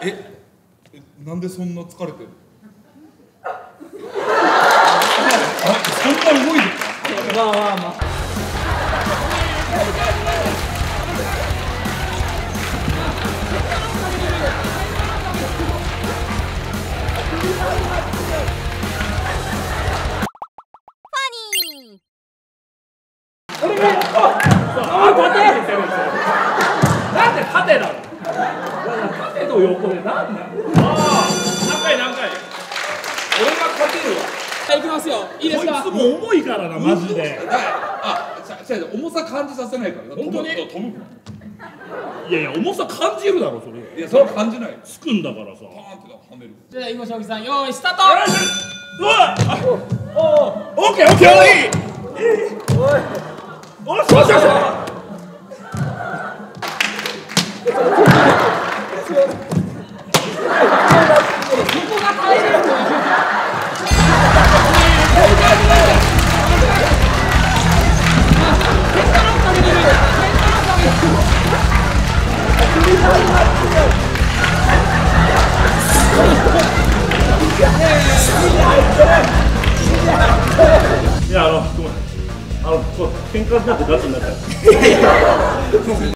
なんでそんな疲れてるの？そんな動いてた？ まあまあまあ。俺が勝て！なんで勝てなの？勝ての横でなんだ？何回俺が勝てるわ。いきますよ。いいですか？ こいつも重いからなマジで。 重さ感じさせないから。 本当に？ トム。 いや重さ感じるだろそれ。 いやそれは感じない。 つくんだからさ。 パーンって跳ねる。 じゃあ囲碁将棋さん用意スタート。 うわ！オッケーいい。おいしよし。いやごめん喧嘩になってガチになっちゃう。